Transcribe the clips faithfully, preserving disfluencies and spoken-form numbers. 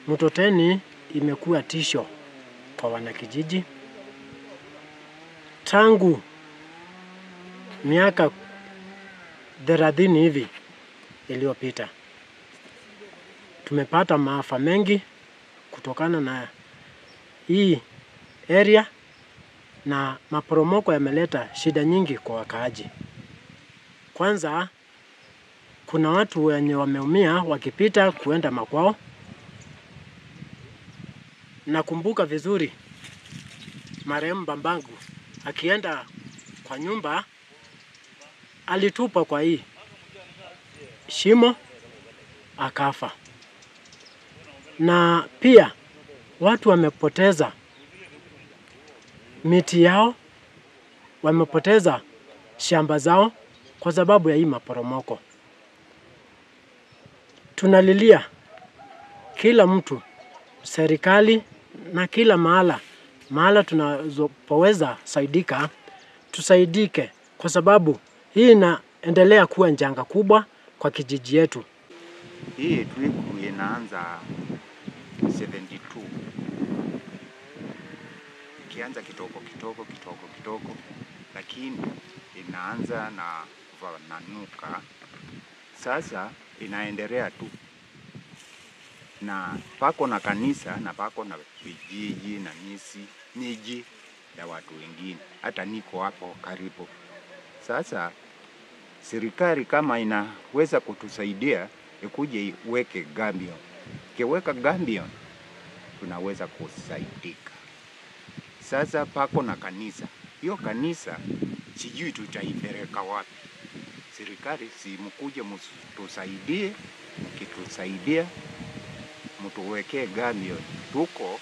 Mto Teni imekuwa tisho kwa wanakijiji. Tangu miaka thelathini hivi iliyopita tumepata maafa mengi kutokana na hii area, na maporomoko yameleta shida nyingi kwa wakaaji. Kwanza kuna watu wenye wameumia wakipita kuenda makwao. Nakumbuka vizuri marehemu babangu akienda kwa nyumba alitupa kwa hii shimo akafa. Na pia watu wamepoteza miti yao, wamepoteza shamba zao kwa sababu ya hii maporomoko. Tunalilia kila mtu, serikali na kila mahala, mahala tunapoweza saidika, tusaidike, kwa sababu hii inaendelea kuwa janga kubwa kwa kijiji yetu. Hii tripu inaanza seventy two. Ikianza kitoko kitoko kitoko kitoko, lakini inaanza na vananuka. Sasa inaendelea tu. Na pako na kanisa na pako na vijiji na misi, miji ya watu wengine. Hata niko hapo karibu. Sasa serikali kama inaweza kutusaidia, ikuje iweke gambion. Kiweka gambion, tunaweza kusaidika. Sasa pako na kanisa. Hiyo kanisa sijui tutaipeleka wapi. Serikali si mkuje mtusaidie, mkitusaidia mtuwekee gambion. Tuko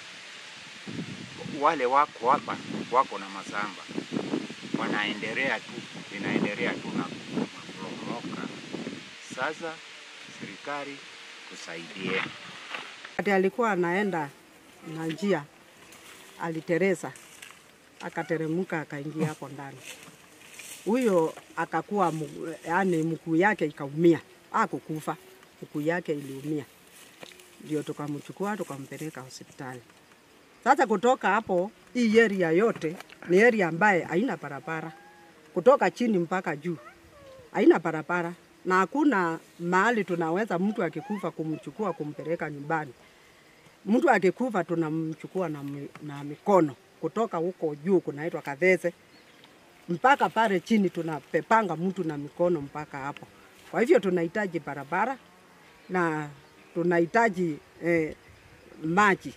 wale wako hapa wako na masamba, wanaendelea tu, inaendelea tu na kuporomoka. Sasa serikali tusaidie. Ati alikuwa anaenda na njia, alitereza, akateremuka akaingia hapo ndani. Huyo akakuwa, yani mguu yake ikaumia, hakukufa, mguu yake iliumia. Ndio tukamchukua tukampeleka hospitali. Sasa kutoka hapo, hii area yote ni area ambaye haina barabara. Kutoka chini mpaka juu haina barabara, na hakuna mahali tunaweza mtu akikufa kumchukua kumpeleka nyumbani. Mtu akikufa tunamchukua na, na mikono. Kutoka huko juu kunaitwa Kadheze mpaka pale chini tunapepanga mtu na mikono mpaka hapo. Kwa hivyo tunahitaji barabara na tunahitaji eh, maji.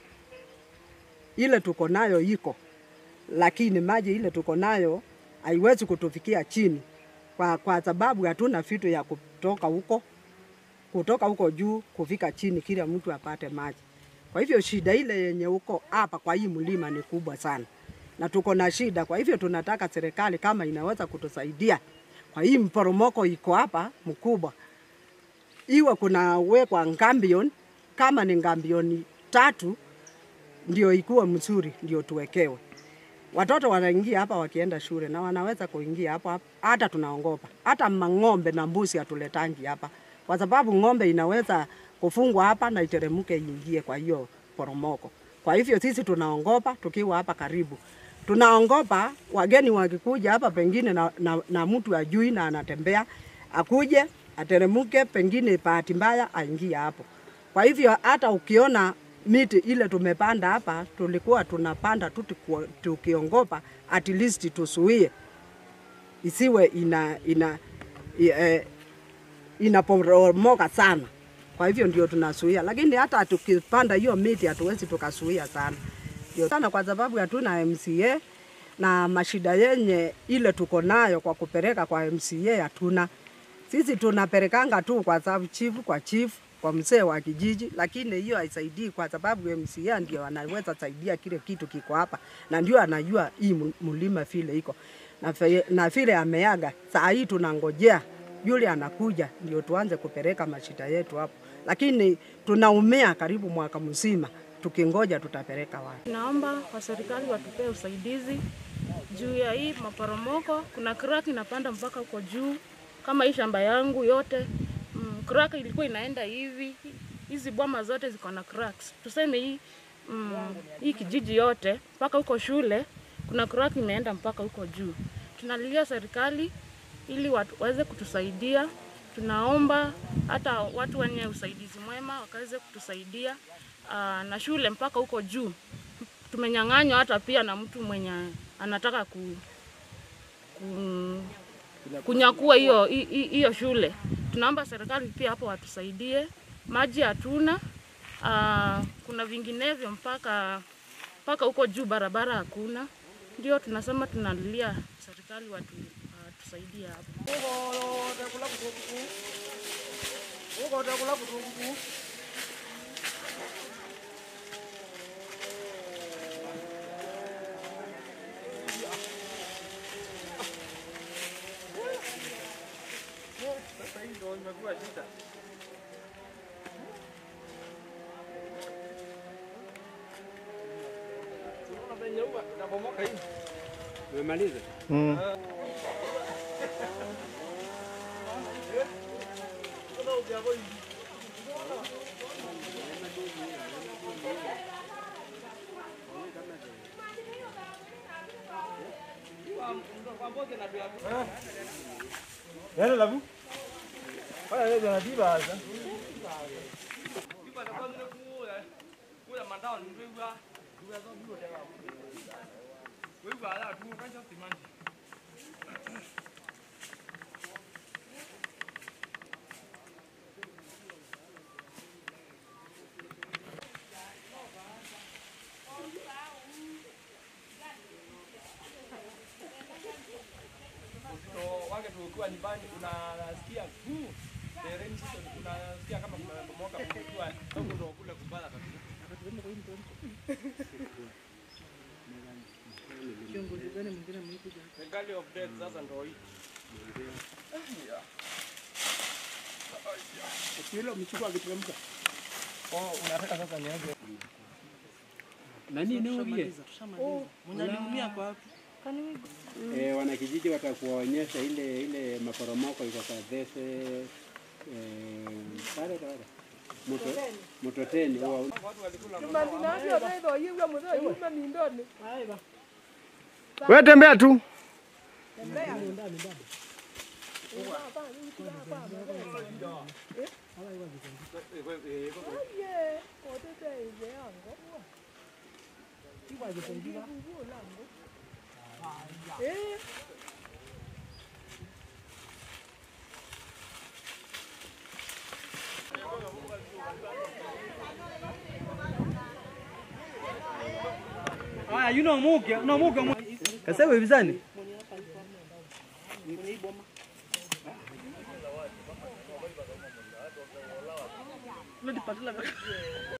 Ile tuko nayo iko, lakini maji ile tuko nayo haiwezi kutufikia chini kwa, kwa sababu hatuna vitu ya kutoka huko kutoka huko juu kufika chini kila mtu apate maji. Kwa hivyo shida ile yenye huko hapa kwa hii mlima ni kubwa sana, na tuko na shida. Kwa hivyo tunataka serikali kama inaweza kutusaidia kwa hii mporomoko iko hapa mkubwa, iwe kuna wekwa ngambion, kama ni ngambioni tatu ndio ikuwa mzuri, ndio tuwekewe. Watoto wanaingia hapa wakienda shule na wanaweza kuingia hapa, hata tunaongopa. Hata mang'ombe na mbuzi hatuletangi hapa, kwa sababu ng'ombe inaweza kufungwa hapa na iteremuke ingie kwa hiyo poromoko. Kwa hivyo sisi tunaongopa tukiwa hapa karibu. Tunaongopa wageni wakikuja hapa pengine na, na, na mtu ajui na anatembea, akuje ateremuke pengine bahati mbaya aingie hapo. Kwa hivyo hata ukiona miti ile tumepanda hapa, tulikuwa tunapanda tu tukiongopa at least tusuie isiwe ina ina e, inaporomoka sana. Kwa hivyo ndio tunasuia, lakini hata tukipanda hiyo miti hatuwezi tukasuia sana. Ndio sana kwa sababu hatuna M C A, na mashida yenye ile tuko nayo kwa kupeleka kwa M C A hatuna. Sisi tunapelekanga tu kwa sababu chief kwa chief kwa mzee wa kijiji, lakini hiyo haisaidii kwa sababu M C A ndio anaweza saidia kile kitu kiko hapa, na ndio anajua hii mlima vile iko na, na vile ameaga. Saa hii tunangojea yule anakuja ndio tuanze kupeleka mashida yetu hapo, lakini tunaumea karibu mwaka mzima tukingoja tutapeleka wapi. Naomba kwa serikali watupee usaidizi juu ya hii maporomoko. Kuna crack inapanda mpaka huko juu, kama hii shamba yangu yote mm, crack ilikuwa inaenda hivi hizi boma zote ziko na cracks. Tuseme hii mm, hii kijiji yote mpaka huko shule kuna crack imeenda mpaka huko juu. Tunalilia serikali ili watu waweze kutusaidia. Tunaomba hata watu wenye usaidizi mwema wakaweze kutusaidia. Aa, na shule mpaka huko juu tumenyang'anywa hata pia na mtu mwenye anataka ku, ku kunyakua hiyo hiyo shule. Tunaomba serikali pia hapo watusaidie. Maji hatuna, aa, kuna vinginevyo mpaka mpaka huko juu barabara hakuna. Ndio tunasema tunalilia serikali watu watusaidie hapo. Sasa hii ndio imekuwa shida. Unaona venye huwa inabomoka hii. Umemaliza? Mm. Yana labu? Haya leo yanadiba sasa. Kipa kwa ndio kule. Kule mandao ndio kwa. Ndio kwa ndio kwa. Wewe bala tu kan cha timani. Wake tulikuwa nyumbani unasikia huu terrain system unasikia kama kuna bomoka kwa huko ndo kule kubala kabisa. Kiongozi gani mwingine mlikuja? The Galley of Death sasa ndo hii. Kile mchukua kitemka. Oh, unataka sasa nianze. Nani ni ulie? Oh, mnaliumia kwa wapi? Eh, wanakijiji watakuonyesha ile ile maporomoko iko kwa Dhese eh pale pale. Moto moto Teni wao. Watu walikula. Wewe tembea tu. Tembea. Ah, you know muke, no muke. Kasema bizani. Ndio patala.